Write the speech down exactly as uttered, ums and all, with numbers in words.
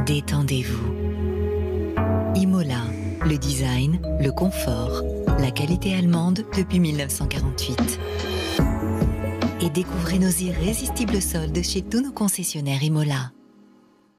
détendez-vous. Imola, le design, le confort, la qualité allemande depuis mille neuf cent quarante-huit. Et découvrez nos irrésistibles soldes chez tous nos concessionnaires Imola.